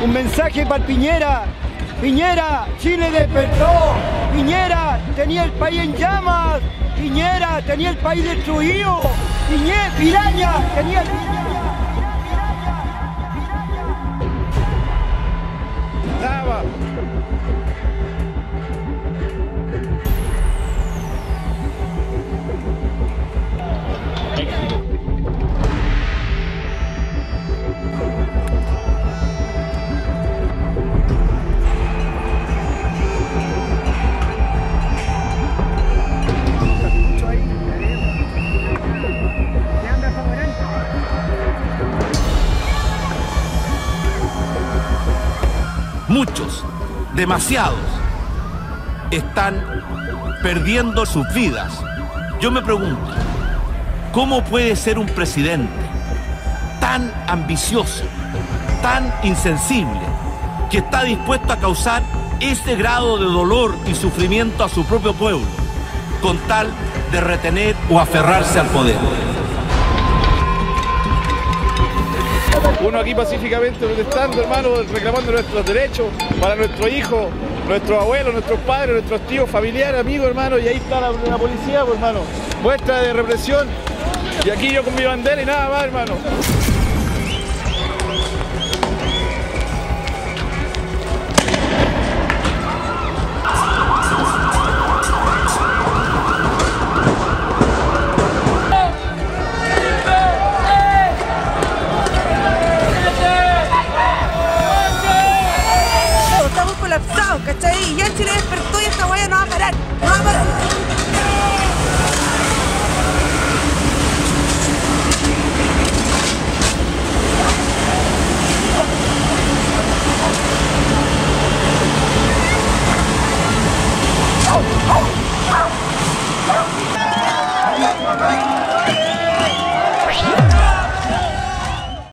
Un mensaje para Piñera. Piñera, Chile despertó. Piñera, tenía el país en llamas. Piñera, tenía el país destruido. Piraña, tenía el Nava. Muchos, demasiados, están perdiendo sus vidas. Yo me pregunto, ¿cómo puede ser un presidente tan ambicioso, tan insensible, que está dispuesto a causar ese grado de dolor y sufrimiento a su propio pueblo, con tal de retener o aferrarse al poder? Uno aquí pacíficamente protestando, hermano, reclamando nuestros derechos para nuestros hijos, nuestros abuelos, nuestros padres, nuestros tíos, familiares, amigos, hermano, y ahí está la policía, pues, hermano. Muestra de represión. Y aquí yo con mi bandera y nada más, hermano.